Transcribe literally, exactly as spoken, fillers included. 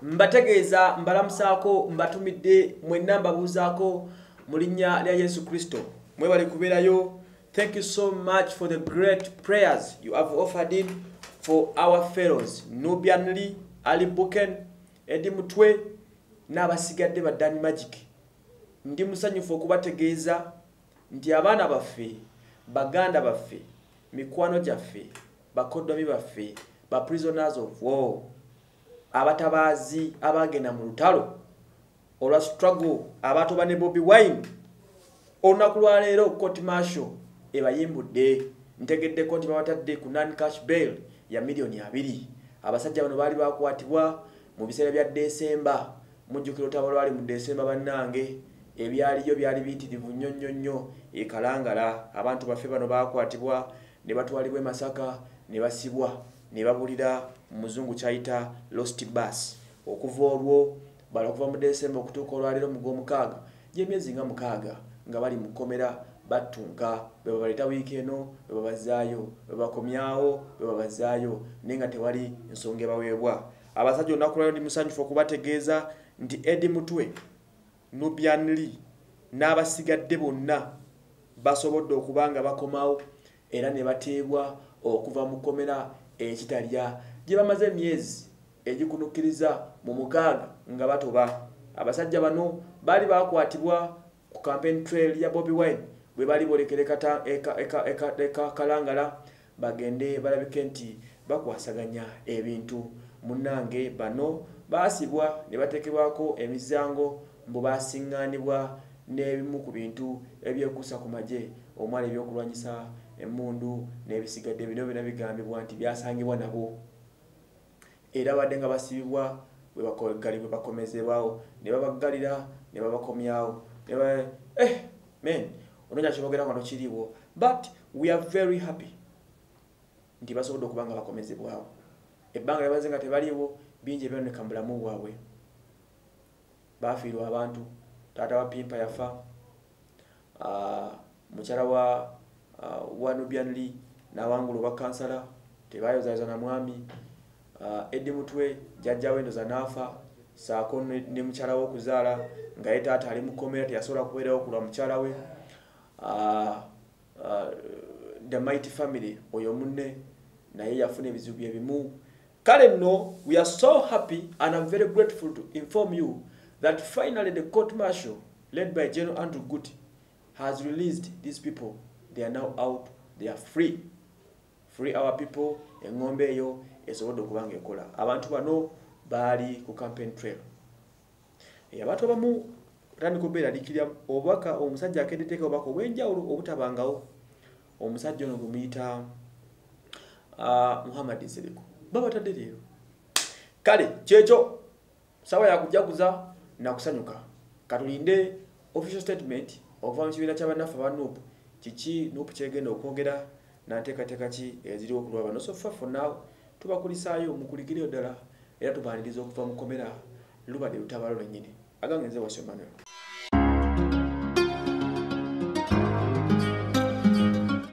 mbategeeza mbalamusaako mbatumidde mwenna mbabuuzaako mu linnya lya Yesu Kristo mwebale kubeerayo. Thank you so much for the great prayers you have offered in for our fellows Nubian Lee, Ali Buken, Eddie Mutwe n'abasigadde ba Dan Magic. Ndi musanyufu okubategeeza nti abaana baffe, baganda baffe, mikwano gyaffe, bakoddomi baffe, ba prisoners of war, abatabaazi abagenda mu lutalo olwa struggle abatoba ne Bobi Wine, olunaku lwa leero court martial ebayimbudde. Ntegeddeko nti babatadde ku non cash bail ya miliyoni abiri. Abasajja bano baali bakwatibwa mu biseera bya Desemba. Mujjukira otaba lwali mu Desemba bannange ebyaliyo byali biyitirivu nnyo nnyo nnyo e Kalangala. Abantu baffe bano bakwatibwa ne batwalibwa e Masaka ne basibwa ne babulira muzungu kyayita lost bus. Okuva olwo bala kuva mu Desemba okutuuka olwaliro mu gw'omukaaga gy'emyezi nga mukaaga nga bali mu kkomera batunka bwe baleta wiiki eno bwe babazaayo bwe bakomyawo bwe babazaayo naye nga tewali nsonga ebaweebwa. Abasajja olunaku lwaliro ndi musanyufu okubategeeza nti Eddie Mutwe, Nubian Lee n'abasigadde bonna basobodde okubanga bakomawo era ne bateebwa okuva mu kkomera ekitalya gye bamaze emyezi egikunukkiriza mu mukaaga nga batoba. Abasajja bano baali bakwatibwa ku campaign trail ya Bobi Wine bwe bali bolekere kata eka eka eka eka Kalangala bagende balabike nti bakwasaganya ebintu. Munnange bano baasibwa ne batekebwako emizango mbu basiŋŋaanibwa n'ebimu ku bintu ebyekuusa ku magye omwali ebyokulwanyisa emmundu n'ebisigadde bino bina bigambibwa nti byasangibwa nabo era badde nga basibibwa bwe bakogali bwe bakomezebwawo ne babaggalira ne babakomyawo ne ba eh men ononya kyogera kwano kiriwo but we are very happy nti basobodde okubanga bakomezebwawo. Ebbanga lyabaze nga tebaliwo bingi ebyoneka mu bulamu bwabwe. Baafiirwa abantu, taata wa Pimpa yafa, uh, mukyala wa uh, wa Nubian Lee n'awangulu ba kansala tebayozayoza na mwami. Uh, Eddie Mutwe jjajja we ndoza n'afa saako ne mukyala we okuzaala nga ye taata ali mu kkomera teyasobola kubeerawo kulwa mukyala we. Uh, uh, the mighty family oyo munne naye yafuna ebizibu bye bimu. Kale nno, we are so happy and I'm very grateful to inform you that finally the court martial led by General Andrew Guti has released these people. They are now out, they are free. Free our people, engombe eyo esobodde okubanga ekola. Abantu bano baali ku campaign trail. E abantu abamu tandi kubeera likirya obubaka omusajja akendeteeka obubaka obw'enjawulo obutabangawo. Omusajja ono gumuyita uh, Muhammad Ziriko. Baba tadde leero. Kale kyekyo sawa ya kujaguza na kusanyuka. Katulinde official statement okuva mu kibiina ky'abannaffe aba N U P. Kiki N U P kyegenda okwogera na nteekateeka ki eziriwo ku lwaba. No so far for now tubakulisaayo mukulikiryo ddala era tubaaniriza okuva mu kkomera lubadde lutabalo lwennyini. Agange nze Wasio Manuel.